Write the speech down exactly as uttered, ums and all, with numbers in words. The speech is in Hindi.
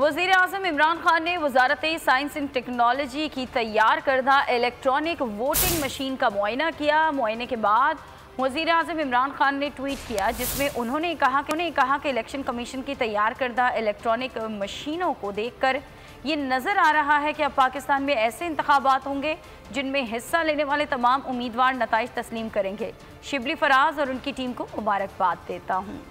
वज़ीर आज़म इमरान खान ने वजारत साइंस एंड टेक्नोलॉजी की तैयार करदा इलेक्ट्रॉनिक वोटिंग मशीन का मुआयना किया। मुआयने के बाद वज़ीर आज़म इमरान खान ने ट्वीट किया जिसमें उन्होंने कहा कि उन्होंने कहा कि इलेक्शन कमीशन की तैयार करदा इलेक्ट्रॉनिक मशीनों को देखकर ये नज़र आ रहा है कि अब पाकिस्तान में ऐसे इंतखाबात होंगे जिनमें हिस्सा लेने वाले तमाम उम्मीदवार नताइज तस्लीम करेंगे। शिबली फराज और उनकी टीम को मुबारकबाद देता हूँ।